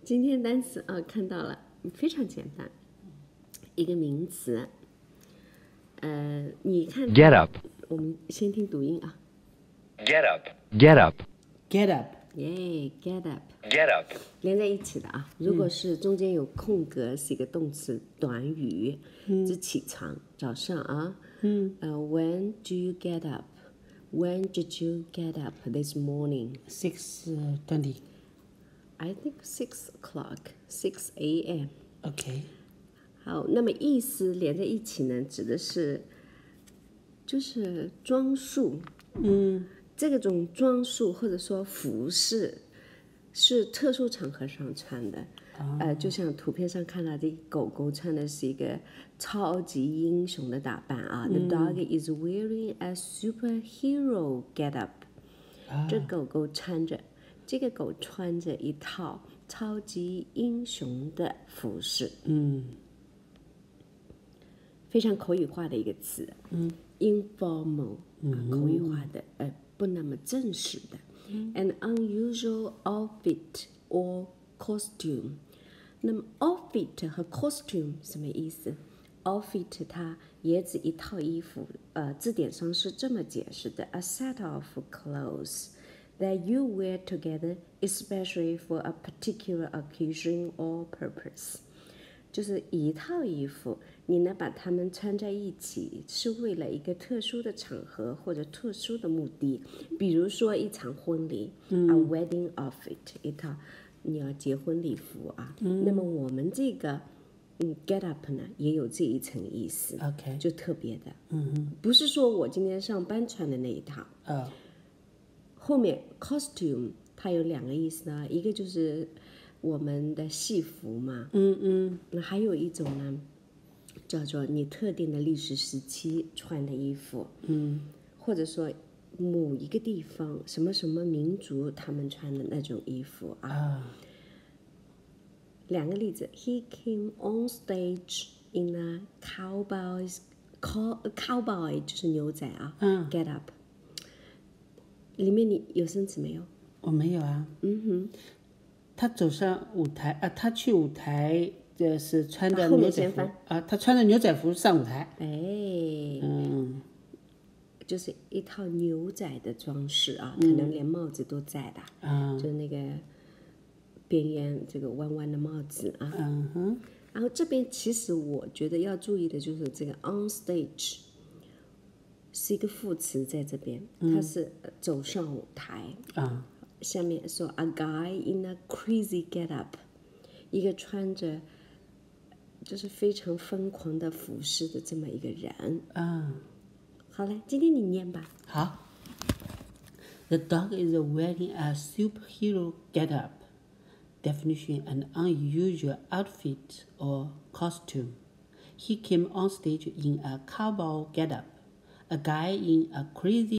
今天单词啊，看到了，非常简单，一个名词。你看 Get up. 我们先听读音啊。 Get up. Get up. Get up. 耶 ，get up， Get up. 连在一起的啊。如果是中间有空格，是一个动词短语，指起床，早上啊。When do you get up? When did you get up this morning? 6:20. I think 6 o'clock, 6 a.m. Okay. 好，那么意思连在一起呢，指的是就是装束，这种装束或者说服饰是特殊场合上穿的，就像图片上看到的狗狗穿的是一个超级英雄的打扮啊，The dog is wearing a superhero get up，这个狗穿着一套超级英雄的服饰，非常口语化的一个词，informal，口语化的，不那么正式的，an unusual outfit or costume。那么 outfit 和 costume 什么意思？outfit 它也指一套衣服，字典上是这么解释的 ：a set of clothes that you wear together, especially for a particular occasion or purpose。就是一套衣服，你呢把它们穿在一起，是为了一个特殊的场合或者特殊的目的，比如说一场婚礼，a wedding outfit， 一套你要结婚礼服啊。那么我们这个get up 呢，也有这一层意思 OK 就特别的，不是说我今天上班穿的那一套。后面 costume 它有两个意思呢，一个就是我们的戏服嘛，那还有一种呢，叫做你特定的历史时期穿的衣服，或者说某一个地方什么什么民族他们穿的那种衣服啊。两个例子 ，He came on stage in a cowboy 就是牛仔啊，get up。里面你有生词没有？ 我没有啊。他走上舞台啊，他去舞台是穿着后面牛仔服先翻啊，他穿着牛仔服上舞台。 就是一套牛仔的装饰啊，可能连帽子都在的，就那个边缘这个弯弯的帽子啊。然后这边其实我觉得要注意的就是这个 on stage 是一个副词在这边，它是走上舞台。下面说 a guy in a crazy get up， 一个穿着就是非常疯狂的服饰的这么一个人。好嘞，今天你念吧。 好。The dog is wearing a superhero get-up. Definition: an unusual outfit or costume. He came on stage in a cowboy get-up. A guy in a crazy